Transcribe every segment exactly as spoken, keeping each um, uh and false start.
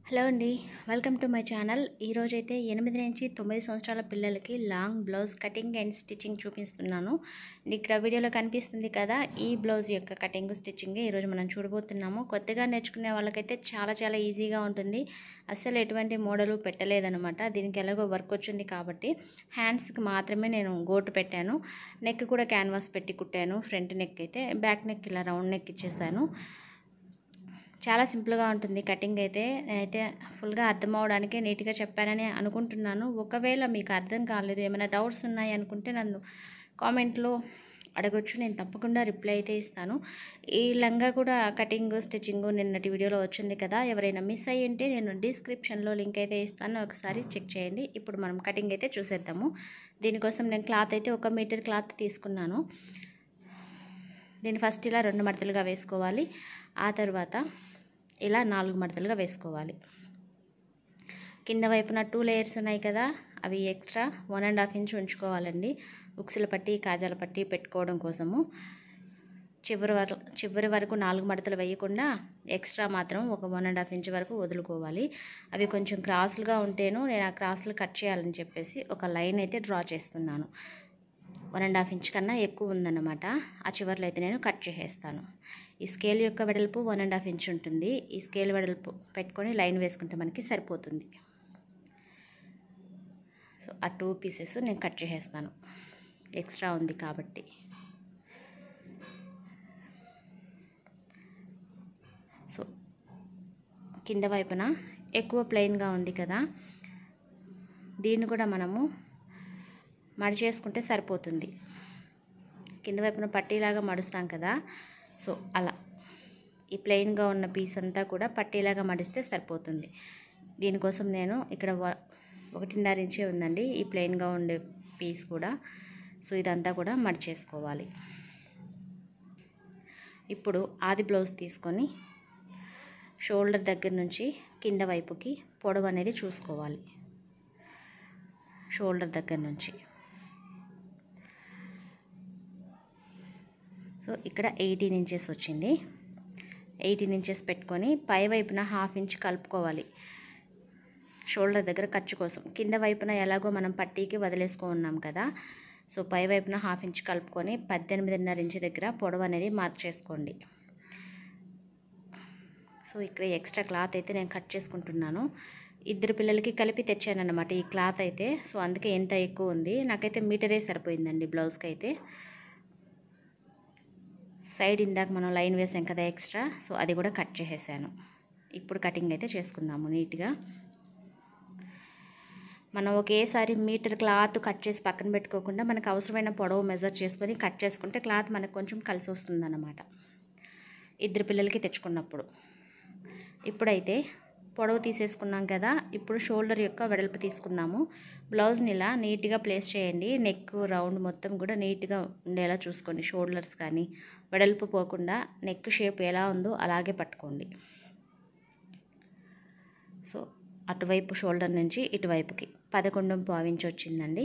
Hello అండి, welcome to my channel. ఈరోజు అయితే ఎనిమిది నుంచి తొమ్మిది సంవత్సరాల పిల్లలకి long blouse cutting and stitching చూపిస్తున్నాను. ఇక్కడ వీడియోలో కనిపిస్తుంది కదా, ఈ బ్లౌజ్ యొక్క కటింగ్ స్టిచ్చింగ్ ఈరోజు మనం చూడబోతున్నాము. కొత్తగా నేర్చుకునే వాళ్ళకైతే చాలా చాలా ఈజీగా ఉంటుంది. అస్సలు ఎటువంటి మోడలు పెట్టలేదనమాట. దీనికి ఎలాగో వర్క్ వచ్చింది కాబట్టి హ్యాండ్స్కి మాత్రమే నేను గోటు పెట్టాను. నెక్ కూడా క్యాన్వాస్ పెట్టి కుట్టాను. ఫ్రంట్ నెక్ అయితే, బ్యాక్ నెక్ ఇలా రౌండ్ నెక్ ఇచ్చేసాను. చాలా సింపుల్గా ఉంటుంది కటింగ్ అయితే. నేనైతే ఫుల్గా అర్థం అవడానికి నీట్గా చెప్పానని అనుకుంటున్నాను. ఒకవేళ మీకు అర్థం కాలేదు, ఏమైనా డౌట్స్ ఉన్నాయి అనుకుంటే నన్ను కామెంట్లో అడగొచ్చు, నేను తప్పకుండా రిప్లై అయితే ఇస్తాను. ఈ లంగా కూడా కటింగ్ స్టిచ్చింగ్ నిన్నటి వీడియోలో వచ్చింది కదా, ఎవరైనా మిస్ అయ్యి ఉంటే నేను డిస్క్రిప్షన్లో లింక్ అయితే ఇస్తాను, ఒకసారి చెక్ చేయండి. ఇప్పుడు మనం కటింగ్ అయితే చూసేద్దాము. దీనికోసం నేను క్లాత్ అయితే ఒక మీటర్ క్లాత్ తీసుకున్నాను. దీన్ని ఫస్ట్ ఇలా రెండు మడతలుగా వేసుకోవాలి. ఆ తర్వాత ఇలా నాలుగు మడతలుగా వేసుకోవాలి. కింద వైపున టూ లేయర్స్ ఉన్నాయి కదా, అవి extra one and half inch ఉంచుకోవాలండి. ఉక్సుల పట్టి కాజాల పట్టి పెట్టుకోవడం కోసము. చివరి వరకు చివరి వరకు నాలుగు మడతలు వేయకుండా ఎక్స్ట్రా మాత్రం ఒక వన్ అండ్ హాఫ్ ఇంచ్ వరకు వదులుకోవాలి. అవి కొంచెం క్రాసులుగా ఉంటేను నేను ఆ క్రాసులు కట్ చేయాలని చెప్పేసి ఒక లైన్ అయితే డ్రా చేస్తున్నాను. వన్ అండ్ హాఫ్ ఇంచ్ కన్నా ఎక్కువ ఉందన్నమాట. ఆ చివర్లో అయితే నేను కట్ చేసేస్తాను. ఈ స్కేల్ యొక్క వెడల్పు వన్ అండ్ హాఫ్ ఇంచ్ ఉంటుంది. ఈ స్కేల్ వెడల్పు పెట్టుకొని లైన్ వేసుకుంటే మనకి సరిపోతుంది. సో ఆ టూ పీసెస్ నేను కట్ చేసేస్తాను, ఎక్స్ట్రా ఉంది కాబట్టి. సో కింద వైపున ఎక్కువ ప్లెయిన్గా ఉంది కదా, దీన్ని కూడా మనము మడిచేసుకుంటే సరిపోతుంది. కింద వైపున పట్టీలాగా మడుస్తాం కదా, సో అలా ఈ ప్లెయిన్గా ఉన్న పీస్ అంతా కూడా పట్టీలాగా మడిస్తే సరిపోతుంది. దీనికోసం నేను ఇక్కడ ఒకటిన్నర ఇంచే ఉందండి ఈ ప్లెయిన్గా ఉండే పీస్ కూడా. సో ఇదంతా కూడా మడిచేసుకోవాలి. ఇప్పుడు ఆది బ్లౌజ్ తీసుకొని షోల్డర్ దగ్గర నుంచి కింద వైపుకి పొడవు అనేది చూసుకోవాలి. షోల్డర్ దగ్గర నుంచి సో ఇక్కడ ఎయిటీన్ ఇంచెస్ వచ్చింది. ఎయిటీన్ ఇంచెస్ పెట్టుకొని పై వైపున హాఫ్ ఇంచ్ కలుపుకోవాలి షోల్డర్ దగ్గర ఖర్చు కోసం. కింద వైపున ఎలాగో మనం పట్టీకి వదిలేసుకో ఉన్నాం కదా, సో పై వైపున హాఫ్ ఇంచ్ కలుపుకొని పద్దెనిమిదిన్నర ఇంచ్ దగ్గర పొడవు అనేది మార్క్ చేసుకోండి. సో ఇక్కడ ఎక్స్ట్రా క్లాత్ అయితే నేను కట్ చేసుకుంటున్నాను. ఇద్దరు పిల్లలకి కలిపి తెచ్చాను అన్నమాట ఈ క్లాత్ అయితే. సో అందుకే ఎంత ఎక్కువ ఉంది. నాకైతే మీటరే సరిపోయిందండి బ్లౌజ్కి అయితే. సైడ్ ఇందాక మనం లైన్ వేసాం కదా ఎక్స్ట్రా, సో అది కూడా కట్ చేసేసాను. ఇప్పుడు కటింగ్ అయితే చేసుకుందాము నీట్గా. మనం ఒకేసారి మీటర్ క్లాత్ కట్ చేసి పక్కన పెట్టుకోకుండా మనకు అవసరమైన పొడవు మెజర్ చేసుకొని కట్ చేసుకుంటే క్లాత్ మనకు కొంచెం కలిసి వస్తుందన్నమాట ఇద్దరు పిల్లలకి తెచ్చుకున్నప్పుడు. ఇప్పుడైతే పొడవు తీసేసుకున్నాం కదా, ఇప్పుడు షోల్డర్ యొక్క వెడల్పు తీసుకుందాము. బ్లౌజ్ని ఇలా నీట్గా ప్లేస్ చేయండి. నెక్ రౌండ్ మొత్తం కూడా నీట్గా ఉండేలా చూసుకోండి. షోల్డర్స్ కానీ వెడల్పు పోకుండా నెక్ షేప్ ఎలా ఉందో అలాగే పట్టుకోండి. సో అటువైపు షోల్డర్ నుంచి ఇటువైపుకి పదకొండు పావించి వచ్చిందండి.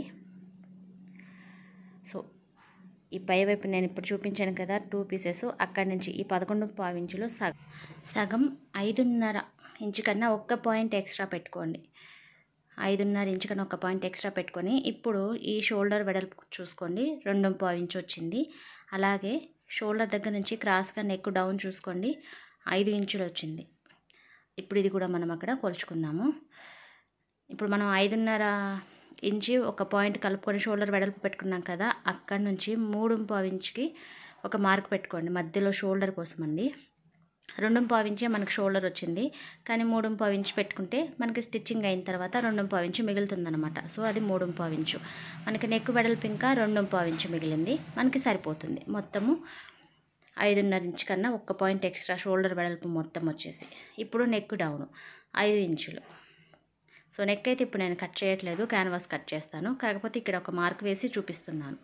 సో ఈ పై వైపు నేను ఇప్పుడు చూపించాను కదా టూ పీసెస్, అక్కడి నుంచి ఈ పదకొండు పావించులో సగం సగం ఐదున్నర ఇంచు కన్నా ఒక్క పాయింట్ ఎక్స్ట్రా పెట్టుకోండి. ఐదున్నర ఇంచు కన్నా ఒక పాయింట్ ఎక్స్ట్రా పెట్టుకొని ఇప్పుడు ఈ షోల్డర్ వెడల్పు చూసుకోండి, రెండు పావించి వచ్చింది. అలాగే షోల్డర్ దగ్గర నుంచి క్రాస్గా నెక్ డౌన్ చూసుకోండి, ఐదు ఇంచులు వచ్చింది. ఇప్పుడు ఇది కూడా మనం అక్కడ కొలుచుకుందాము. ఇప్పుడు మనం ఐదున్నర ఇంచి ఒక పాయింట్ కలుపుకొని షోల్డర్ వెడల్పు పెట్టుకున్నాం కదా, అక్కడ నుంచి మూడు పావించికి ఒక మార్క్ పెట్టుకోండి మధ్యలో షోల్డర్ కోసం అండి. రెండు పావించే మనకు షోల్డర్ వచ్చింది, కానీ మూడు పావించి పెట్టుకుంటే మనకి స్టిచ్చింగ్ అయిన తర్వాత రెండు పావించి మిగులుతుందనమాట. సో అది మూడు పావించు. మనకి నెక్ వెడల్పు ఇంకా రెండు పావించి మిగిలింది, మనకి సరిపోతుంది. మొత్తము ఐదున్నర ఇంచు కన్నా ఒక్క పాయింట్ ఎక్స్ట్రా షోల్డర్ వెడల్పు మొత్తం వచ్చేసి. ఇప్పుడు నెక్ డౌన్ ఐదు ఇంచులు. సో నెక్ అయితే ఇప్పుడు నేను కట్ చేయట్లేదు, క్యాన్వాస్ కట్ చేస్తాను. కాకపోతే ఇక్కడ ఒక మార్క్ వేసి చూపిస్తున్నాను.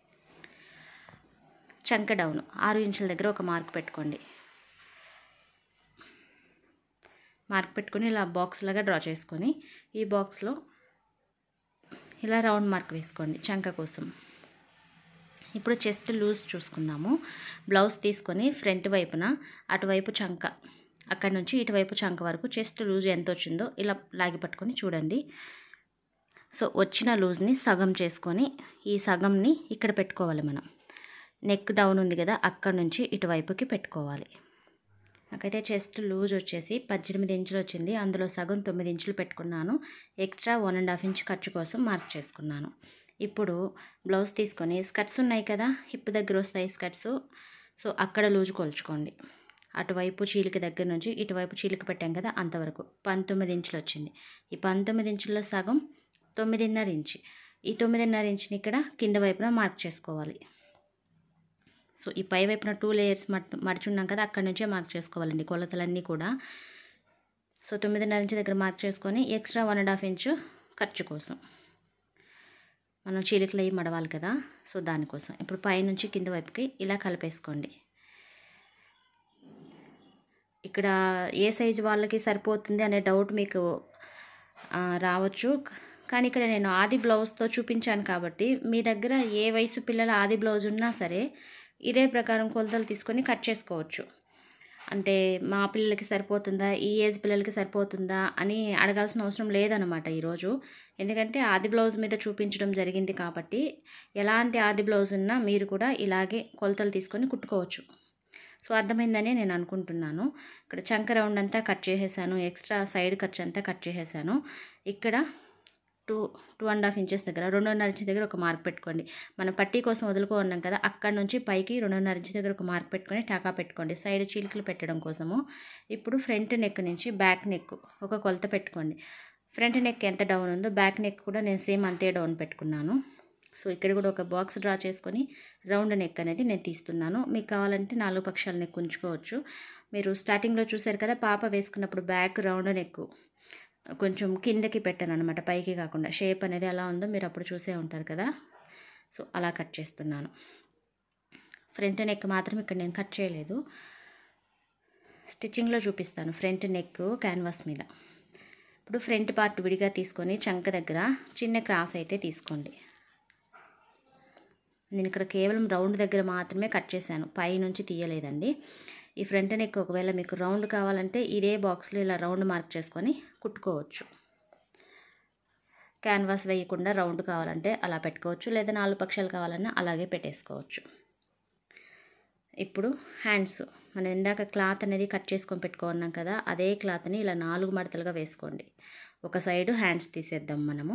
చంక డౌన్ ఆరు ఇంచుల దగ్గర ఒక మార్క్ పెట్టుకోండి. మార్క్ పెట్టుకొని ఇలా బాక్స్ లాగా డ్రా చేసుకొని ఈ బాక్స్లో ఇలా రౌండ్ మార్క్ వేసుకోండి చంక కోసం. ఇప్పుడు చెస్ట్ లూజ్ చూసుకుందాము. బ్లౌజ్ తీసుకొని ఫ్రంట్ వైపున అటువైపు చంక అక్కడ నుంచి ఇటువైపు చంక వరకు చెస్ట్ లూజ్ ఎంత వచ్చిందో ఇలా లాగి పట్టుకొని చూడండి. సో వచ్చిన లూజ్ని సగం చేసుకొని ఈ సగంని ఇక్కడ పెట్టుకోవాలి మనం. నెక్ డౌన్ ఉంది కదా, అక్కడ నుంచి ఇటువైపుకి పెట్టుకోవాలి. నాకైతే చెస్ట్ లూజ్ వచ్చేసి పద్దెనిమిది ఇంచులు వచ్చింది. అందులో సగం తొమ్మిది ఇంచులు పెట్టుకున్నాను. Extra one and half inch ఖర్చు కోసం మార్క్ చేసుకున్నాను. ఇప్పుడు బ్లౌజ్ తీసుకొని స్కర్ట్స్ ఉన్నాయి కదా, హిప్ దగ్గర వస్తాయి స్కర్ట్స్. సో అక్కడ లూజ్ కొలుచుకోండి. అటువైపు చీలిక దగ్గర నుంచి ఇటువైపు చీలిక పెట్టాం కదా, అంతవరకు పంతొమ్మిది ఇంచులు వచ్చింది. ఈ పంతొమ్మిది ఇంచుల్లో సగం తొమ్మిదిన్నర ఇంచు. ఈ తొమ్మిదిన్నర ఇంచుని ఇక్కడ కింద వైపున మార్క్ చేసుకోవాలి. సో ఈ పై వైపున టూ లేయర్స్ మట్ మడుచున్నాం కదా, అక్కడ నుంచే మార్క్ చేసుకోవాలండి కొలతలన్నీ కూడా. సో తొమ్మిదిన్నర ఇంచు దగ్గర మార్క్ చేసుకొని extra one and half inch ఖర్చు కోసం మనం చీలికలు అయ్యి మడవాలి కదా, సో దానికోసం ఇప్పుడు పైనుంచి కింద వైపుకి ఇలా కలిపేసుకోండి. ఇక్కడ ఏ సైజు వాళ్ళకి సరిపోతుంది అనే డౌట్ మీకు రావచ్చు. కానీ ఇక్కడ నేను ఆది బ్లౌజ్తో చూపించాను కాబట్టి మీ దగ్గర ఏ వయసు పిల్లల ఆది బ్లౌజ్ ఉన్నా సరే ఇదే ప్రకారం కొలతలు తీసుకొని కట్ చేసుకోవచ్చు. అంటే మా పిల్లలకి సరిపోతుందా, ఈ ఏజ్ పిల్లలకి సరిపోతుందా అని అడగాల్సిన అవసరం లేదనమాట ఈరోజు. ఎందుకంటే ఆది బ్లౌజ్ మీద చూపించడం జరిగింది కాబట్టి ఎలాంటి ఆది బ్లౌజ్ ఉన్నా మీరు కూడా ఇలాగే కొలతలు తీసుకొని కుట్టుకోవచ్చు. సో అర్థమైందని నేను అనుకుంటున్నాను. ఇక్కడ చంక రౌండ్ అంతా కట్ చేసేసాను, ఎక్స్ట్రా సైడ్ ఖర్చు అంతా కట్ చేసేసాను. ఇక్కడ two two and half inches దగ్గర రెండున్నర ఇంచు దగ్గర ఒక మార్క్ పెట్టుకోండి. మనం పట్టీ కోసం వదులుకో ఉన్నాం కదా, అక్కడ నుంచి పైకి రెండున్నర ఇంచు దగ్గర ఒక మార్క్ పెట్టుకొని టాకా పెట్టుకోండి సైడ్ చీలికలు పెట్టడం కోసము. ఇప్పుడు ఫ్రంట్ నెక్ నుంచి బ్యాక్ నెక్ ఒక కొలత పెట్టుకోండి. ఫ్రంట్ నెక్ ఎంత డౌన్ ఉందో బ్యాక్ నెక్ కూడా నేను సేమ్ అంతే డౌన్ పెట్టుకున్నాను. సో ఇక్కడ కూడా ఒక బాక్స్ డ్రా చేసుకొని రౌండ్ నెక్ అనేది నేను తీస్తున్నాను. మీకు కావాలంటే నాలుగు పక్షాల నెక్ ఉంచుకోవచ్చు. మీరు స్టార్టింగ్లో చూసారు కదా, పాప వేసుకున్నప్పుడు బ్యాక్ రౌండ్ నెక్ కొంచెం కిందకి పెట్టాను అనమాట, పైకి కాకుండా. షేప్ అనేది ఎలా ఉందో మీరు అప్పుడు చూసే ఉంటారు కదా. సో అలా కట్ చేస్తున్నాను. ఫ్రంట్ నెక్ మాత్రం ఇక్కడ నేను కట్ చేయలేదు, స్టిచ్చింగ్లో చూపిస్తాను ఫ్రంట్ నెక్ క్యాన్వాస్ మీద. ఇప్పుడు ఫ్రంట్ పార్ట్ విడిగా తీసుకొని చంక దగ్గర చిన్న క్రాస్ అయితే తీసుకోండి. నేను ఇక్కడ కేవలం రౌండ్ దగ్గర మాత్రమే కట్ చేశాను, పై నుంచి తీయలేదండి. ఈ ఫ్రంట్ నెక్ ఒకవేళ మీకు రౌండ్ కావాలంటే ఇదే బాక్స్లో ఇలా రౌండ్ మార్క్ చేసుకొని కుట్టుకోవచ్చు. క్యాన్వాస్ వేయకుండా రౌండ్ కావాలంటే అలా పెట్టుకోవచ్చు, లేదా నాలుగు పక్షాలు కావాలన్నా అలాగే పెట్టేసుకోవచ్చు. ఇప్పుడు హ్యాండ్స్ మనం ఇందాక క్లాత్ అనేది కట్ చేసుకొని పెట్టుకున్నాం కదా, అదే క్లాత్ని ఇలా నాలుగు మడతలుగా వేసుకోండి. ఒక సైడు హ్యాండ్స్ తీసేద్దాం మనము.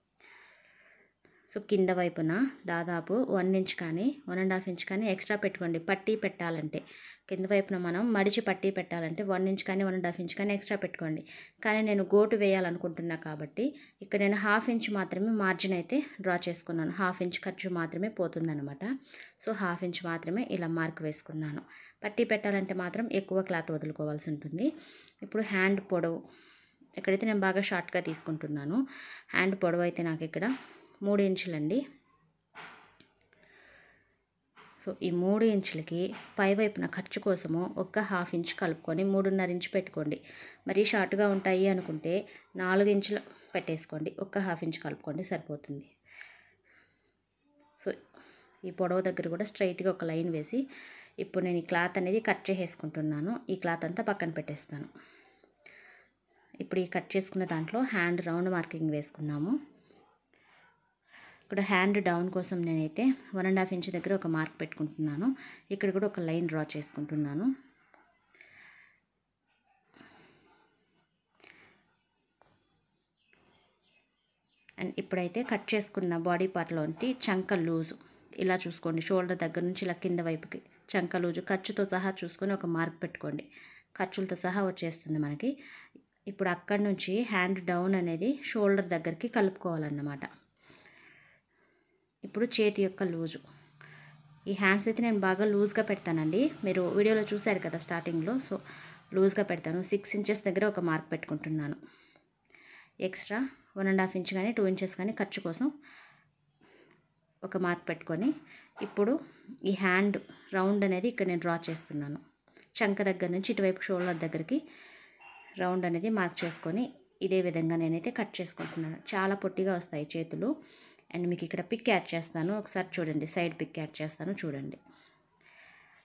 సో కింద వైపున దాదాపు వన్ ఇంచ్ కానీ వన్ అండ్ హాఫ్ ఇంచ్ కానీ ఎక్స్ట్రా పెట్టుకోండి. పట్టీ పెట్టాలంటే కింద వైపున మనం మడిచి పట్టీ పెట్టాలంటే వన్ ఇంచ్ కానీ వన్ అండ్ హాఫ్ ఇంచ్ కానీ ఎక్స్ట్రా పెట్టుకోండి. కానీ నేను గోటు వేయాలనుకుంటున్నా కాబట్టి ఇక్కడ నేను హాఫ్ ఇంచ్ మాత్రమే మార్జిన్ అయితే డ్రా చేసుకున్నాను. హాఫ్ ఇంచ్ ఖర్చు మాత్రమే పోతుందన్నమాట. సో హాఫ్ ఇంచ్ మాత్రమే ఇలా మార్క్ వేసుకున్నాను. పట్టీ పెట్టాలంటే మాత్రం ఎక్కువ క్లాత్ వదులుకోవాల్సి ఉంటుంది. ఇప్పుడు హ్యాండ్ పొడవు ఇక్కడైతే నేను బాగా షార్ట్గా తీసుకుంటున్నాను. హ్యాండ్ పొడవు అయితే నాకు ఇక్కడ మూడు ఇంచులండి. సో ఈ మూడు ఇంచులకి పై వైపున ఖర్చు కోసము ఒక హాఫ్ ఇంచ్ కలుపుకొని మూడున్నర ఇంచు పెట్టుకోండి. మరీ షార్ట్గా ఉంటాయి అనుకుంటే నాలుగు ఇంచులు పెట్టేసుకోండి, ఒక హాఫ్ ఇంచ్ కలుపుకోండి సరిపోతుంది. సో ఈ పొడవు దగ్గర కూడా స్ట్రైట్గా ఒక లైన్ వేసి ఇప్పుడు నేను ఈ క్లాత్ అనేది కట్ చేసేసుకుంటున్నాను. ఈ క్లాత్ అంతా పక్కన పెట్టేస్తాను. ఇప్పుడు ఈ కట్ చేసుకున్న దాంట్లో హ్యాండ్ రౌండ్ మార్కింగ్ వేసుకుందాము. ఇక్కడ హ్యాండ్ డౌన్ కోసం నేనైతే వన్ అండ్ హాఫ్ ఇంచ్ దగ్గర ఒక మార్క్ పెట్టుకుంటున్నాను. ఇక్కడ కూడా ఒక లైన్ డ్రా చేసుకుంటున్నాను. అండ్ ఇప్పుడైతే కట్ చేసుకున్న బాడీ పార్ట్లోంటి చంక లూజు ఇలా చూసుకోండి. షోల్డర్ దగ్గర నుంచి ఇలా కింద వైపుకి చంక లూజు ఖర్చుతో సహా చూసుకొని ఒక మార్క్ పెట్టుకోండి. ఖర్చులతో సహా వచ్చేస్తుంది మనకి. ఇప్పుడు అక్కడి నుంచి హ్యాండ్ డౌన్ అనేది షోల్డర్ దగ్గరికి కలుపుకోవాలన్నమాట. ఇప్పుడు చేతి యొక్క లూజు, ఈ హ్యాండ్స్ అయితే నేను బాగా లూజ్గా పెడతానండి. మీరు వీడియోలో చూశారు కదా స్టార్టింగ్లో. సో లూజ్గా పెడతాను. సిక్స్ ఇంచెస్ దగ్గర ఒక మార్క్ పెట్టుకుంటున్నాను. Extra one and half inch కానీ టూ ఇంచెస్ కానీ ఖర్చు కోసం ఒక మార్క్ పెట్టుకొని ఇప్పుడు ఈ హ్యాండ్ రౌండ్ అనేది ఇక్కడ నేను డ్రా చేస్తున్నాను. చంక దగ్గర నుంచి ఇటువైపు షోల్డర్ దగ్గరికి రౌండ్ అనేది మార్క్ చేసుకొని ఇదే విధంగా నేనైతే కట్ చేసుకుంటున్నాను. చాలా పొట్టిగా వస్తాయి చేతులు. అండ్ మీకు ఇక్కడ పిక్ యాడ్ చేస్తాను, ఒకసారి చూడండి. సైడ్ పిక్ యాడ్ చేస్తాను చూడండి.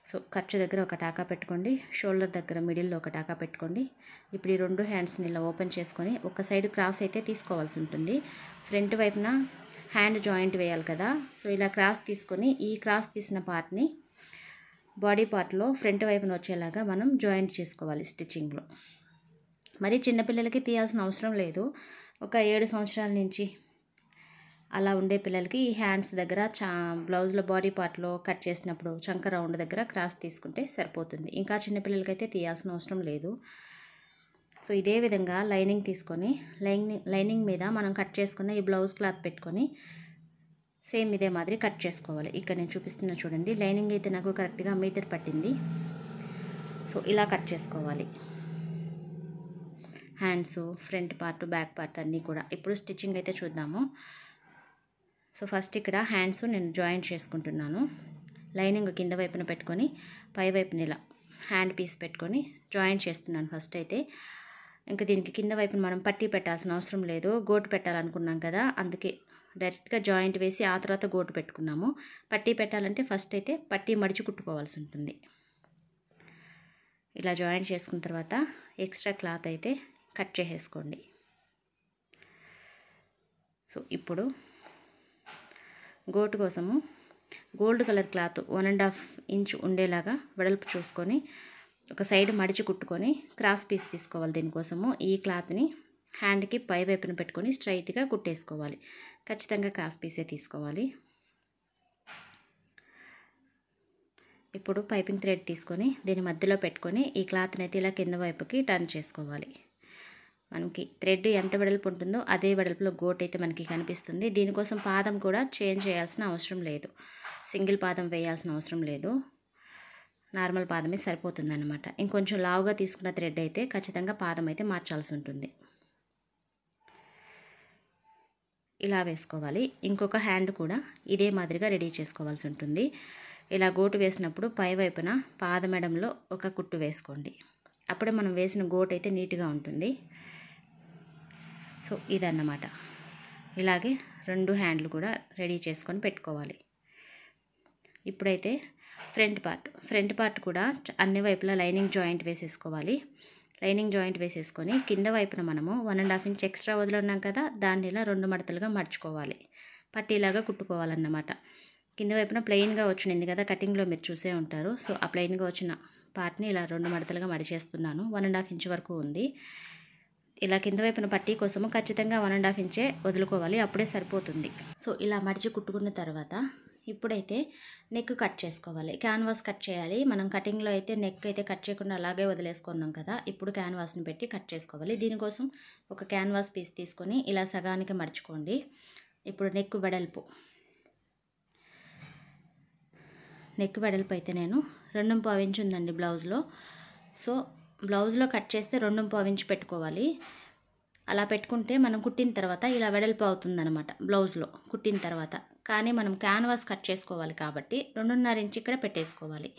సో ఖర్చు దగ్గర ఒక టాకా పెట్టుకోండి, షోల్డర్ దగ్గర మిడిల్లో ఒక టాకా పెట్టుకోండి. ఇప్పుడు ఈ రెండు హ్యాండ్స్ని ఇలా ఓపెన్ చేసుకొని ఒక సైడ్ క్రాస్ అయితే తీసుకోవాల్సి ఉంటుంది. ఫ్రంట్ వైపున హ్యాండ్ జాయింట్ వేయాలి కదా, సో ఇలా క్రాస్ తీసుకొని ఈ క్రాస్ తీసిన పార్ట్ని బాడీ పార్ట్లో ఫ్రంట్ వైపున వచ్చేలాగా మనం జాయింట్ చేసుకోవాలి స్టిచ్చింగ్లో. మరి చిన్నపిల్లలకి తీయాల్సిన అవసరం లేదు. ఒక ఏడు సంవత్సరాల నుంచి అలా ఉండే పిల్లలకి ఈ హ్యాండ్స్ దగ్గర చా బ్లౌజ్లో బాడీ పార్ట్లో కట్ చేసినప్పుడు చంక రౌండ్ దగ్గర క్రాస్ తీసుకుంటే సరిపోతుంది. ఇంకా చిన్నపిల్లలకైతే తీయాల్సిన అవసరం లేదు. సో ఇదే విధంగా లైనింగ్ తీసుకొని లైనింగ్ లైనింగ్ మీద మనం కట్ చేసుకున్న ఈ బ్లౌజ్ క్లాత్ పెట్టుకొని సేమ్ ఇదే మాదిరి కట్ చేసుకోవాలి. ఇక్కడ నేను చూపిస్తున్నా చూడండి, లైనింగ్ అయితే నాకు కరెక్ట్గా మీటర్ పట్టింది. సో ఇలా కట్ చేసుకోవాలి hands, front part, back part అన్నీ కూడా. ఇప్పుడు స్టిచ్చింగ్ అయితే చూద్దాము. సో ఫస్ట్ ఇక్కడ హ్యాండ్స్ నేను జాయింట్ చేసుకుంటున్నాను. లైనింగ్ కింద వైపున పెట్టుకొని పై వైపున ఇలా హ్యాండ్ పీస్ పెట్టుకొని జాయింట్ చేస్తున్నాను ఫస్ట్ అయితే. ఇంకా దీనికి కింద వైపున మనం పట్టీ పెట్టాల్సిన అవసరం లేదు, గోటు పెట్టాలనుకున్నాం కదా, అందుకే డైరెక్ట్గా జాయింట్ వేసి ఆ తర్వాత గోటు పెట్టుకున్నాము. పట్టీ పెట్టాలంటే ఫస్ట్ అయితే పట్టీ మడిచి కుట్టుకోవాల్సి ఉంటుంది. ఇలా జాయింట్ చేసుకున్న తర్వాత ఎక్స్ట్రా క్లాత్ అయితే కట్ చేసేసుకోండి. సో ఇప్పుడు గోటు కోసము gold colour cloth one and half inch ఉండేలాగా వెడల్పు చూసుకొని ఒక సైడ్ మడిచి కుట్టుకొని క్రాస్ పీస్ తీసుకోవాలి. దీనికోసము ఈ క్లాత్ని హ్యాండ్కి పై వైపున పెట్టుకొని స్ట్రైట్గా కుట్టేసుకోవాలి. ఖచ్చితంగా క్రాస్ పీసే తీసుకోవాలి. ఇప్పుడు పైపింగ్ థ్రెడ్ తీసుకొని దీని మధ్యలో పెట్టుకొని ఈ క్లాత్ని అయితే ఇలా కింద వైపుకి టర్న్ చేసుకోవాలి. మనకి థ్రెడ్ ఎంత వెడల్పు ఉంటుందో అదే వెడల్పులో గోట్ అయితే మనకి కనిపిస్తుంది. దీనికోసం పాదం కూడా చేంజ్ చేయాల్సిన అవసరం లేదు, సింగిల్ పాదం వేయాల్సిన అవసరం లేదు, నార్మల్ పాదమే సరిపోతుంది అన్నమాట. ఇంకొంచెం లావుగా తీసుకున్న థ్రెడ్ అయితే ఖచ్చితంగా పాదం అయితే మార్చాల్సి ఉంటుంది. ఇలా వేసుకోవాలి. ఇంకొక హ్యాండ్ కూడా ఇదే మాదిరిగా రెడీ చేసుకోవాల్సి ఉంటుంది. ఇలా గోటు వేసినప్పుడు పై వైపున పాదమెడంలో ఒక కుట్టు వేసుకోండి. అప్పుడే మనం వేసిన గోటు అయితే నీట్గా ఉంటుంది. సో ఇదన్నమాట. ఇలాగే రెండు హ్యాండ్లు కూడా రెడీ చేసుకొని పెట్టుకోవాలి. ఇప్పుడైతే ఫ్రంట్ పార్ట్ ఫ్రంట్ పార్ట్ కూడా అన్ని వైపులా లైనింగ్ జాయింట్ వేసేసుకోవాలి. లైనింగ్ జాయింట్ వేసేసుకొని కింద వైపున మనము one and half inch extra వదిలిన్నాం కదా, దాన్ని ఇలా రెండు మడతలుగా మడుచుకోవాలి. పట్టీలాగా కుట్టుకోవాలన్నమాట. కింద వైపున ప్లెయిన్గా వచ్చింది కదా, కటింగ్లో మీరు చూసే ఉంటారు. సో ఆ ప్లెయిన్గా వచ్చిన పార్ట్ని ఇలా రెండు మడతలుగా మడిచేస్తున్నాను. వన్ అండ్ హాఫ్ ఇంచ్ వరకు ఉంది. ఇలా కింద వైపున పట్టీ కోసము ఖచ్చితంగా వన్ అండ్ హాఫ్ ఇంచే వదులుకోవాలి, అప్పుడే సరిపోతుంది. సో ఇలా మడిచి కుట్టుకున్న తర్వాత ఇప్పుడైతే నెక్ కట్ చేసుకోవాలి. క్యాన్వాస్ కట్ చేయాలి. మనం కటింగ్లో అయితే నెక్ అయితే కట్ చేయకుండా అలాగే వదిలేసుకున్నాం కదా, ఇప్పుడు క్యాన్వాస్ని పెట్టి కట్ చేసుకోవాలి. దీనికోసం ఒక క్యాన్వాస్ పీస్ తీసుకొని ఇలా సగానికి మడుచుకోండి. ఇప్పుడు నెక్ వెడల్పు నెక్ వెడల్పు అయితే నేను రెండు పావు ఇంచు ఉందండి బ్లౌజ్లో. సో బ్లౌజ్లో కట్ చేస్తే రెండు పావు ఇంచు పెట్టుకోవాలి. అలా పెట్టుకుంటే మనం కుట్టిన తర్వాత ఇలా వెడల్పు అవుతుందన్నమాట బ్లౌజ్లో కుట్టిన తర్వాత. కానీ మనం క్యాన్వాస్ కట్ చేసుకోవాలి కాబట్టి రెండున్నర ఇంచు ఇక్కడ పెట్టేసుకోవాలి.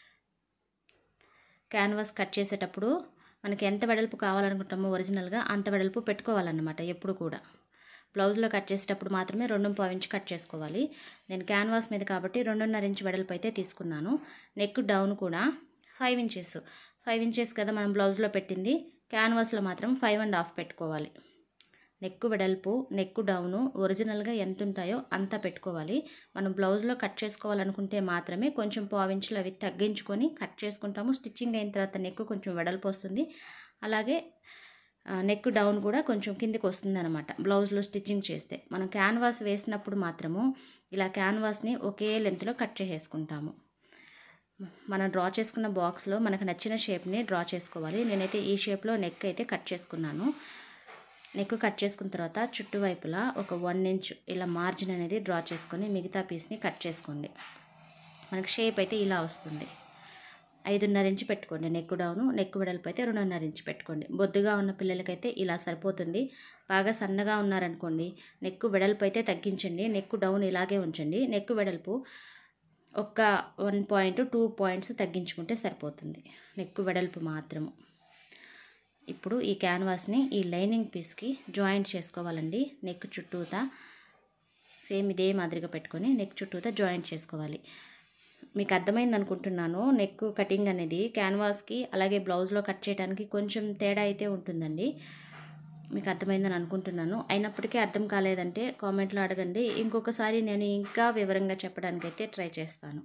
క్యాన్వాస్ కట్ చేసేటప్పుడు మనకి ఎంత వెడల్పు కావాలనుకుంటామో ఒరిజినల్గా అంత వెడల్పు పెట్టుకోవాలన్నమాట ఎప్పుడు కూడా. బ్లౌజ్లో కట్ చేసేటప్పుడు మాత్రమే రెండు పావు ఇంచు కట్ చేసుకోవాలి. నేను క్యాన్వాస్ మీద కాబట్టి రెండున్నర ఇంచు వెడల్పు అయితే తీసుకున్నాను. నెక్ డౌన్ కూడా ఫైవ్ ఇంచెస్ ఫైవ్ ఇంచెస్ కదా మనం బ్లౌజ్లో పెట్టింది, క్యాన్వాస్లో మాత్రం ఫైవ్ అండ్ హాఫ్ పెట్టుకోవాలి. నెక్ వెడల్పు నెక్ డౌను ఒరిజినల్గా ఎంత ఉంటాయో అంత పెట్టుకోవాలి. మనం బ్లౌజ్లో కట్ చేసుకోవాలనుకుంటే మాత్రమే కొంచెం పావించులు అవి తగ్గించుకొని కట్ చేసుకుంటాము. స్టిచ్చింగ్ అయిన తర్వాత నెక్ కొంచెం వెడల్పు వస్తుంది. అలాగే నెక్ డౌన్ కూడా కొంచెం కిందికి వస్తుంది అనమాట బ్లౌజ్లో స్టిచ్చింగ్ చేస్తే. మనం క్యాన్వాస్ వేసినప్పుడు మాత్రము ఇలా క్యాన్వాస్ని ఒకే లెంత్లో కట్ చేసేసుకుంటాము. మనం డ్రా చేసుకున్న బాక్స్లో మనకు నచ్చిన షేప్ని డ్రా చేసుకోవాలి. నేనైతే ఈ షేప్లో నెక్ అయితే కట్ చేసుకున్నాను. నెక్ కట్ చేసుకున్న తర్వాత చుట్టువైపులా ఒక వన్ ఇంచ్ ఇలా మార్జిన్ అనేది డ్రా చేసుకొని మిగతా పీస్ని కట్ చేసుకోండి. మనకు షేప్ అయితే ఇలా వస్తుంది. ఐదున్నర ఇంచు పెట్టుకోండి నెక్ డౌను. నెక్ వెడల్పు అయితే రెండున్నర ఇంచు పెట్టుకోండి. బొద్దుగా ఉన్న పిల్లలకైతే ఇలా సరిపోతుంది. బాగా సన్నగా ఉన్నారనుకోండి నెక్ వెడల్పు అయితే తగ్గించండి, నెక్ డౌన్ ఇలాగే ఉంచండి. నెక్ వెడల్పు ఒక వన్ పాయింట్ టూ పాయింట్స్ తగ్గించుకుంటే సరిపోతుంది, నెక్ వెడల్పు మాత్రము. ఇప్పుడు ఈ క్యాన్వాస్ని ఈ లైనింగ్ పీస్కి జాయింట్ చేసుకోవాలండి. నెక్ చుట్టూతా సేమ్ ఇదే మాదిరిగా పెట్టుకొని నెక్ చుట్టూతా జాయింట్ చేసుకోవాలి. మీకు అర్థమైంది అనుకుంటున్నాను. నెక్ కటింగ్ అనేది క్యాన్వాస్కి అలాగే బ్లౌజ్లో కట్ చేయడానికి కొంచెం తేడా అయితే ఉంటుందండి. మీకు అర్థమైందని అనుకుంటున్నాను. అయినప్పటికీ అర్థం కాలేదంటే కామెంట్లో అడగండి. ఇంకొకసారి నేను ఇంకా వివరంగా చెప్పడానికైతే ట్రై చేస్తాను.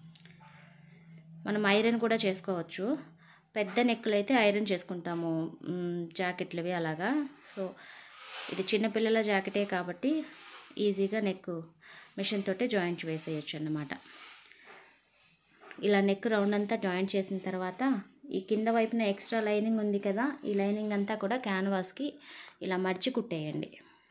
మనం ఐరన్ కూడా చేసుకోవచ్చు. పెద్ద నెక్కులు అయితే ఐరన్ చేసుకుంటాము, జాకెట్లవి అలాగా. సో ఇది చిన్నపిల్లల జాకెటే కాబట్టి ఈజీగా నెక్ మిషన్ తోటే జాయింట్ వేసేయచ్చు అన్నమాట. ఇలా నెక్ రౌండ్ అంతా జాయింట్ చేసిన తర్వాత ఈ కింద వైపున ఎక్స్ట్రా లైనింగ్ ఉంది కదా, ఈ లైనింగ్ అంతా కూడా క్యాన్వాస్కి ఇలా మడిచి కుట్టేయండి.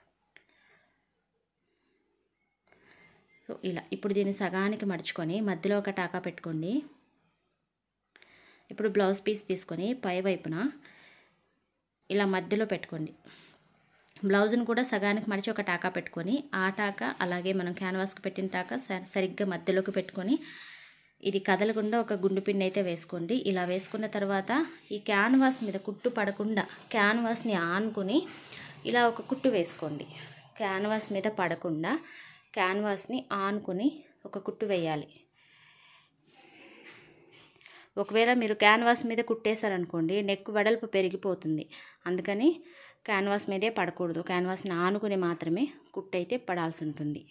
సో ఇలా ఇప్పుడు దీన్ని సగానికి మడుచుకొని మధ్యలో ఒక టాకా పెట్టుకోండి. ఇప్పుడు బ్లౌజ్ పీస్ తీసుకొని పై వైపున ఇలా మధ్యలో పెట్టుకోండి. బ్లౌజ్ని కూడా సగానికి మడిచి ఒక టాకా పెట్టుకొని ఆ టాకా అలాగే మనం క్యాన్వాస్కి పెట్టిన టాకా సరిగ్గా మధ్యలోకి పెట్టుకొని ఇది కదలకుండా ఒక గుండు పిన్ అయితే వేసుకోండి. ఇలా వేసుకున్న తర్వాత ఈ క్యాన్వాస్ మీద కుట్టు పడకుండా క్యాన్వాస్ని ఆనుకొని ఇలా ఒక కుట్టు వేసుకోండి. క్యాన్వాస్ మీద పడకుండా క్యాన్వాస్ని ఆనుకొని ఒక కుట్టు వేయాలి. ఒకవేళ మీరు క్యాన్వాస్ మీద కుట్టేశారనుకోండి నెక్ వెడల్పు పెరిగిపోతుంది. అందుకని క్యాన్వాస్ మీదే పడకూడదు, క్యాన్వాస్ని ఆనుకుని మాత్రమే కుట్టు అయితే పడాల్సి ఉంటుంది.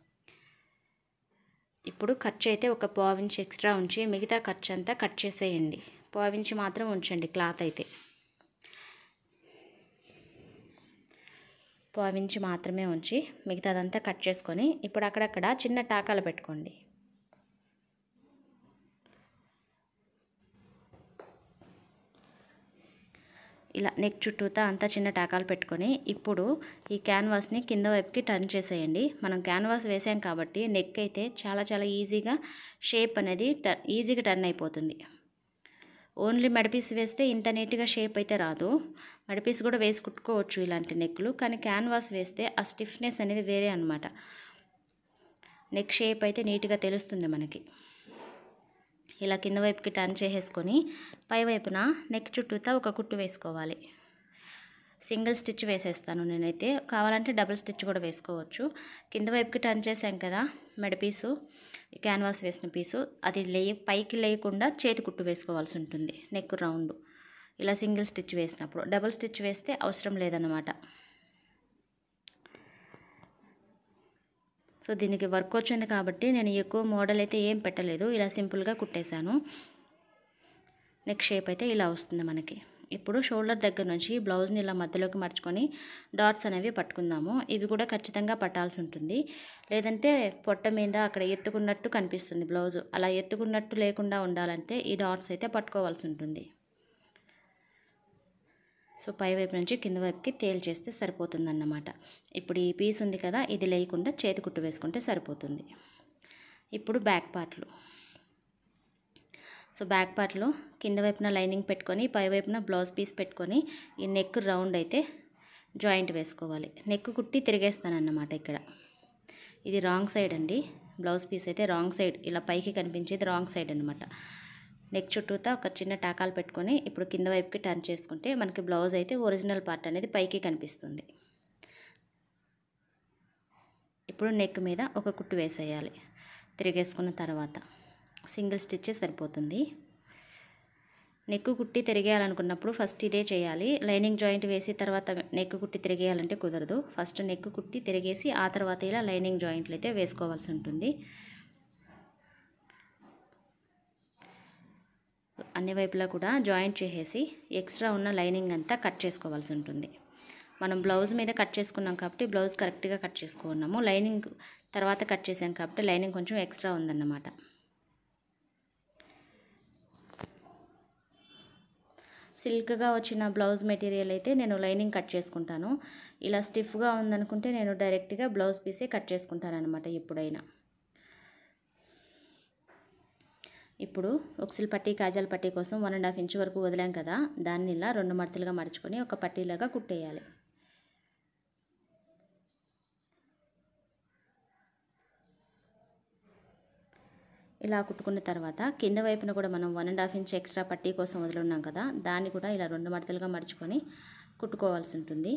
ఇప్పుడు ఖర్చు అయితే ఒక పావించి ఎక్స్ట్రా ఉంచి మిగతా ఖర్చు అంతా కట్ చేసేయండి. పావించి మాత్రం ఉంచండి క్లాత్ అయితే. పావించి మాత్రమే ఉంచి మిగతాదంతా కట్ చేసుకొని ఇప్పుడు అక్కడక్కడ చిన్న టాకాలు పెట్టుకోండి. ఇలా నెక్ చుట్టూతా అంతా చిన్న టాకాలు పెట్టుకొని ఇప్పుడు ఈ క్యాన్వాస్ని కింద వైపుకి టర్న్ చేసేయండి. మనం క్యాన్వాస్ వేసాం కాబట్టి నెక్ అయితే చాలా చాలా ఈజీగా షేప్ అనేది ఈజీగా టర్న్ అయిపోతుంది. ఓన్లీ మెడపీస్ వేస్తే ఇంత నీట్గా షేప్ అయితే రాదు. మెడపీస్ కూడా వేసి కుట్టుకోవచ్చు ఇలాంటి నెక్లు, కానీ క్యాన్వాస్ వేస్తే ఆ స్టిఫ్నెస్ అనేది వేరే అనమాట. నెక్ షేప్ అయితే నీట్గా తెలుస్తుంది మనకి. ఇలా కింద వైపుకి టర్న్ చేసేసుకొని పై వైపున నెక్ చుట్టూతా ఒక కుట్టు వేసుకోవాలి. సింగిల్ స్టిచ్ వేసేస్తాను నేనైతే, కావాలంటే డబుల్ స్టిచ్ కూడా వేసుకోవచ్చు. కింద వైపుకి టర్న్ చేసాం కదా మెడపీసు, క్యాన్వాస్ వేసిన పీసు, అది లే పైకి లేకుండా చేతి కుట్టు వేసుకోవాల్సి ఉంటుంది నెక్ రౌండ్. ఇలా సింగిల్ స్టిచ్ వేసినప్పుడు, డబుల్ స్టిచ్ వేస్తే అవసరం లేదన్నమాట. సో దీనికి వర్క్ వచ్చింది కాబట్టి నేను ఎక్కువ మోడల్ అయితే ఏం పెట్టలేదు, ఇలా సింపుల్గా కుట్టేశాను. నెక్ షేప్ అయితే ఇలా వస్తుంది మనకి. ఇప్పుడు షోల్డర్ దగ్గర నుంచి బ్లౌజ్ని ఇలా మధ్యలోకి మర్చుకొని డాట్స్ అనేవి పట్టుకుందాము. ఇవి కూడా ఖచ్చితంగా పట్టాల్సి ఉంటుంది, లేదంటే పొట్ట మీద అక్కడ ఎత్తుకున్నట్టు కనిపిస్తుంది బ్లౌజు. అలా ఎత్తుకున్నట్టు లేకుండా ఉండాలంటే ఈ డాట్స్ అయితే పట్టుకోవాల్సి ఉంటుంది. సో పై వైపు నుంచి కింద వైపుకి తేల్ చేస్తే సరిపోతుందన్నమాట. ఇప్పుడు ఈ పీస్ ఉంది కదా, ఇది లేకుండా చేతి కుట్టు వేసుకుంటే సరిపోతుంది. ఇప్పుడు బ్యాక్ పార్ట్లు. సో బ్యాక్ పార్ట్లో కింద వైపున లైనింగ్ పెట్టుకొని పై వైపున బ్లౌజ్ పీస్ పెట్టుకొని ఈ నెక్ రౌండ్ అయితే జాయింట్ వేసుకోవాలి. నెక్ కుట్టి తిరిగేస్తానన్నమాట. ఇక్కడ ఇది రాంగ్ సైడ్ అండి, బ్లౌజ్ పీస్ అయితే రాంగ్ సైడ్, ఇలా పైకి కనిపించేది రాంగ్ సైడ్ అనమాట. నెక్ చుట్టూతా ఒక చిన్న టాకాలు పెట్టుకొని ఇప్పుడు కింద వైపుకి టర్న్ చేసుకుంటే మనకి బ్లౌజ్ అయితే ఒరిజినల్ పార్ట్ అనేది పైకి కనిపిస్తుంది. ఇప్పుడు నెక్ మీద ఒక కుట్టు వేసేయాలి. తిరిగేసుకున్న తర్వాత సింగిల్ స్టిచ్ సరిపోతుంది. నెక్ కుట్టి తిరిగేయాలనుకున్నప్పుడు ఫస్ట్ ఇదే చేయాలి. లైనింగ్ జాయింట్ వేసి తర్వాత నెక్ కుట్టి తిరిగేయాలంటే కుదరదు. ఫస్ట్ నెక్ కుట్టి తిరిగేసి ఆ తర్వాత ఇలా లైనింగ్ జాయింట్లు అయితే వేసుకోవాల్సి ఉంటుంది. అన్ని వైపులా కూడా జాయింట్ చేసేసి ఎక్స్ట్రా ఉన్న లైనింగ్ అంతా కట్ చేసుకోవాల్సి ఉంటుంది. మనం బ్లౌజ్ మీద కట్ చేసుకున్నాం కాబట్టి బ్లౌజ్ కరెక్ట్గా కట్ చేసుకున్నాము. లైనింగ్ తర్వాత కట్ చేసాం కాబట్టి లైనింగ్ కొంచెం ఎక్స్ట్రా ఉందన్నమాట. సిల్క్గా వచ్చిన బ్లౌజ్ మెటీరియల్ అయితే నేను లైనింగ్ కట్ చేసుకుంటాను. ఇలా స్టిఫ్గా ఉందనుకుంటే నేను డైరెక్ట్గా బ్లౌజ్ పీసే కట్ చేసుకుంటాను అనమాట ఎప్పుడైనా. ఇప్పుడు ఉక్సిల్ పట్టీ కాజాల పట్టీ కోసం వన్ అండ్ హాఫ్ ఇంచ్ వరకు వదిలాం కదా, దాన్ని ఇలా రెండు మడతలుగా మడుచుకొని ఒక పట్టీలాగా కుట్టేయాలి. ఇలా కుట్టుకున్న తర్వాత కింద వైపున కూడా మనం one and half inch extra పట్టీ కోసం వదిలిన్నాం కదా, దాన్ని కూడా ఇలా రెండు మడతలుగా మడుచుకొని కుట్టుకోవాల్సి ఉంటుంది.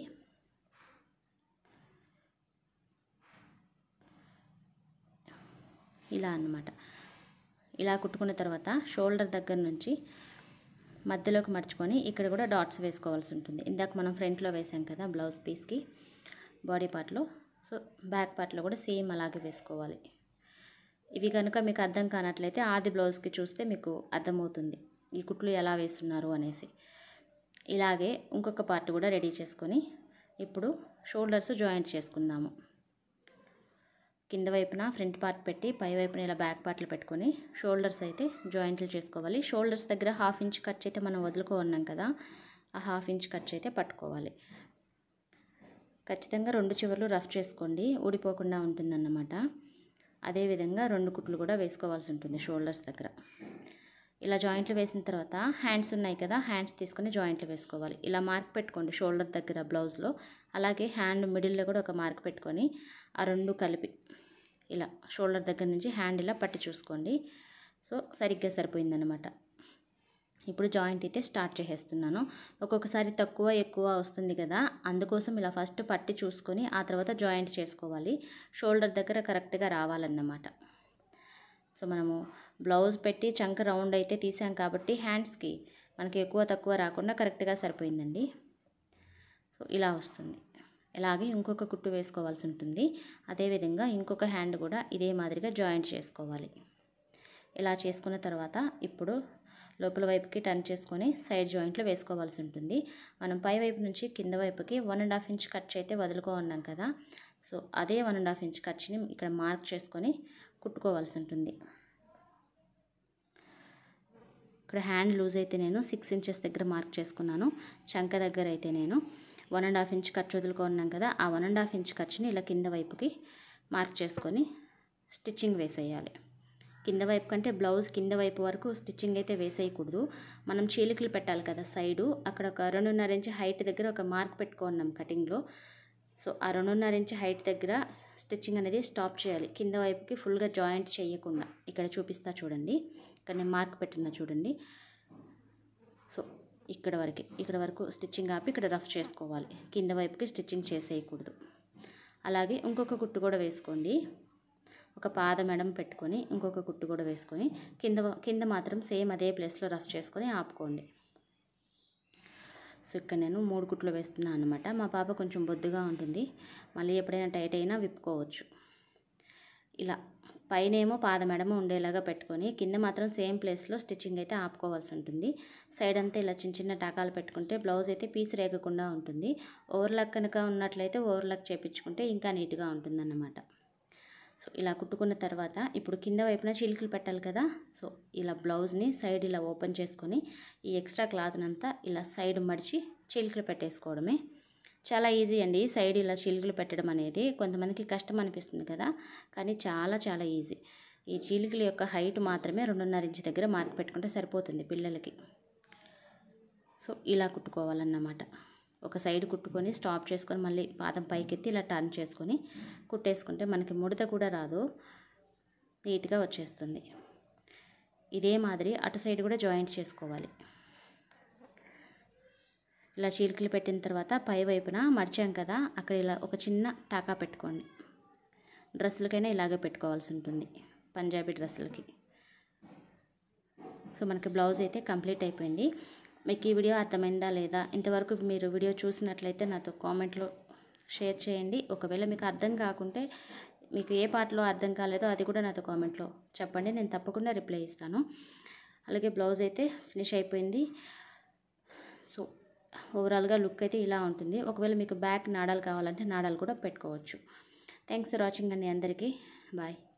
ఇలా అన్నమాట. ఇలా కుట్టుకున్న తర్వాత షోల్డర్ దగ్గర నుంచి మధ్యలోకి మర్చుకొని ఇక్కడ కూడా డాట్స్ వేసుకోవాల్సి ఉంటుంది. ఇందాక మనం ఫ్రంట్లో వేసాం కదా బ్లౌజ్ పీస్కి బాడీ పార్ట్లో, సో బ్యాక్ పార్ట్లో కూడా సేమ్ అలాగే వేసుకోవాలి. ఇవి కనుక మీకు అర్థం కానట్లయితే ఆది బ్లౌజ్కి చూస్తే మీకు అర్థమవుతుంది ఈ కుట్లు ఎలా వేస్తున్నారు అనేసి. ఇలాగే ఇంకొక పార్ట్ కూడా రెడీ చేసుకొని ఇప్పుడు షోల్డర్స్ జాయింట్ చేసుకుందాము. కింద వైపున ఫ్రంట్ పార్ట్ పెట్టి పై వైపున ఇలా బ్యాక్ పార్ట్లు పెట్టుకొని షోల్డర్స్ అయితే జాయింట్లు చేసుకోవాలి. షోల్డర్స్ దగ్గర హాఫ్ ఇంచ్ ఖర్చు అయితే మనం వదులుకోన్నాం కదా, ఆ హాఫ్ ఇంచ్ ఖర్చు అయితే పట్టుకోవాలి. ఖచ్చితంగా రెండు చివర్లు రఫ్ చేసుకోండి, ఊడిపోకుండా ఉంటుందన్నమాట. అదేవిధంగా రెండు కుట్లు కూడా వేసుకోవాల్సి ఉంటుంది షోల్డర్స్ దగ్గర. ఇలా జాయింట్లు వేసిన తర్వాత హ్యాండ్స్ ఉన్నాయి కదా, హ్యాండ్స్ తీసుకొని జాయింట్లు వేసుకోవాలి. ఇలా మార్క్ పెట్టుకోండి షోల్డర్ దగ్గర బ్లౌజ్లో, అలాగే హ్యాండ్ మిడిల్లో కూడా ఒక మార్క్ పెట్టుకొని ఆ రెండు కలిపి ఇలా షోల్డర్ దగ్గర నుంచి హ్యాండ్ ఇలా పట్టి చూసుకోండి. సో సరిగ్గా సరిపోయిందనమాట. ఇప్పుడు జాయింట్ అయితే స్టార్ట్ చేసేస్తున్నాను. ఒక్కొక్కసారి తక్కువ ఎక్కువ వస్తుంది కదా, అందుకోసం ఇలా ఫస్ట్ పట్టి చూసుకొని ఆ తర్వాత జాయింట్ చేసుకోవాలి. షోల్డర్ దగ్గర కరెక్ట్గా రావాలన్నమాట. సో మనము బ్లౌజ్ పెట్టి చంక రౌండ్ అయితే తీసాం కాబట్టి హ్యాండ్స్కి మనకి ఎక్కువ తక్కువ రాకుండా కరెక్ట్గా సరిపోయిందండి. సో ఇలా వస్తుంది. ఇలాగే ఇంకొక కుట్టు వేసుకోవాల్సి ఉంటుంది. అదేవిధంగా ఇంకొక హ్యాండ్ కూడా ఇదే మాదిరిగా జాయింట్ చేసుకోవాలి. ఇలా చేసుకున్న తర్వాత ఇప్పుడు లోపల వైపుకి టర్న్ చేసుకొని సైడ్ జాయింట్లు వేసుకోవాల్సి ఉంటుంది. మనం పై వైపు నుంచి కింద వైపుకి వన్ అండ్ హాఫ్ ఇంచ్ ఖర్చు అయితే వదులుకో ఉన్నాం కదా, సో అదే వన్ అండ్ హాఫ్ ఇంచ్ ఖర్చుని ఇక్కడ మార్క్ చేసుకొని కుట్టుకోవాల్సి ఉంటుంది. ఇక్కడ హ్యాండ్ లూజ్ అయితే నేను సిక్స్ ఇంచెస్ దగ్గర మార్క్ చేసుకున్నాను. చంక దగ్గర అయితే నేను వన్ అండ్ హాఫ్ ఇంచ్ ఖర్చు వదులుకున్నాం కదా, ఆ వన్ అండ్ హాఫ్ ఇంచ్ ఖర్చుని ఇలా కింద వైపుకి మార్క్ చేసుకొని స్టిచ్చింగ్ వేసేయాలి. కింద వైపు కంటే బ్లౌజ్ కింద వైపు వరకు స్టిచ్చింగ్ అయితే వేసేయకూడదు. మనం చీలికలు పెట్టాలి కదా సైడు, అక్కడ ఒక రెండున్నర ఇంచ్ హైట్ దగ్గర ఒక మార్క్ పెట్టుకున్నాం కటింగ్లో. సో ఆ రెండున్నర ఇంచ్ హైట్ దగ్గర స్టిచ్చింగ్ అనేది స్టాప్ చేయాలి. కింద వైపుకి ఫుల్గా జాయింట్ చేయకుండా ఇక్కడ చూపిస్తా చూడండి, ఇక్కడ నేను మార్క్ పెట్టినా చూడండి. సో ఇక్కడ వరకు ఇక్కడ వరకు స్టిచ్చింగ్ ఆపి ఇక్కడ రఫ్ చేసుకోవాలి. కింద వైపుకి స్టిచ్చింగ్ చేసేయకూడదు. అలాగే ఇంకొక కుట్టు కూడా వేసుకోండి. ఒక పాద మెడం పెట్టుకొని ఇంకొక కుట్టు కూడా వేసుకొని కింద కింద మాత్రం సేమ్ అదే ప్లేస్లో రఫ్ చేసుకొని ఆపుకోండి. సో ఇక్కడ నేను మూడు కుట్లు వేస్తున్నాను అనమాట. మా పాప కొంచెం బొద్దుగా ఉంటుంది, మళ్ళీ ఎప్పుడైనా టైట్ అయినా విప్పుకోవచ్చు. ఇలా పైనేమో పాద మెడమ ఉండేలాగా పెట్టుకొని కింద మాత్రం సేమ్ ప్లేస్లో స్టిచ్చింగ్ అయితే ఆపుకోవాల్సి ఉంటుంది. సైడ్ అంతా ఇలా చిన్న చిన్న టాకాలు పెట్టుకుంటే బ్లౌజ్ అయితే పీస్ రేగకుండా ఉంటుంది. ఓవర్లాక్ కనుక ఉన్నట్లయితే ఓవర్లాక్ చేపించుకుంటే ఇంకా నీట్గా ఉంటుందన్నమాట. సో ఇలా కుట్టుకున్న తర్వాత ఇప్పుడు కింద వైపున చిలుకలు పెట్టాలి కదా, సో ఇలా బ్లౌజ్ని సైడ్ ఇలా ఓపెన్ చేసుకొని ఈ ఎక్స్ట్రా క్లాత్ని అంతా ఇలా సైడ్ మడిచి చిలుకలు పెట్టేసుకోవడమే. చాలా ఈజీ అండి సైడ్ ఇలా చీలికలు పెట్టడం అనేది. కొంతమందికి కష్టం అనిపిస్తుంది కదా, కానీ చాలా చాలా ఈజీ. ఈ చీలికల యొక్క హైట్ మాత్రమే రెండున్నర ఇంచు దగ్గర మార్క్ పెట్టుకుంటే సరిపోతుంది పిల్లలకి. సో ఇలా కుట్టుకోవాలన్నమాట. ఒక సైడ్ కుట్టుకొని స్టాప్ చేసుకొని మళ్ళీ పాదం పైకెత్తి ఇలా టర్న్ చేసుకొని కుట్టేసుకుంటే మనకి ముడత కూడా రాదు, నీట్గా వచ్చేస్తుంది. ఇదే మాదిరి అటు సైడ్ కూడా జాయింట్ చేసుకోవాలి. ఇలా చీలికలు పెట్టిన తర్వాత పై వైపున మడిచాం కదా, అక్కడ ఇలా ఒక చిన్న టాకా పెట్టుకోండి. డ్రెస్సులకైనా ఇలాగే పెట్టుకోవాల్సి ఉంటుంది, పంజాబీ డ్రెస్సులకి. సో మనకి బ్లౌజ్ అయితే కంప్లీట్ అయిపోయింది. మీకు ఈ వీడియో అర్థమైందా లేదా, ఇంతవరకు మీరు వీడియో చూసినట్లయితే నాతో కామెంట్లో షేర్ చేయండి. ఒకవేళ మీకు అర్థం కాకుంటే, మీకు ఏ పార్ట్లో అర్థం కాలేదో అది కూడా నాతో కామెంట్లో చెప్పండి, నేను తప్పకుండా రిప్లై ఇస్తాను. అలాగే బ్లౌజ్ అయితే ఫినిష్ అయిపోయింది. సో ఓవరాల్గా లుక్ అయితే ఇలా ఉంటుంది. ఒకవేళ మీకు బ్యాక్ నాడాలు కావాలంటే నాడాలు కూడా పెట్టుకోవచ్చు. థ్యాంక్స్ ఫర్ వాచింగ్ అండి అందరికీ. బాయ్.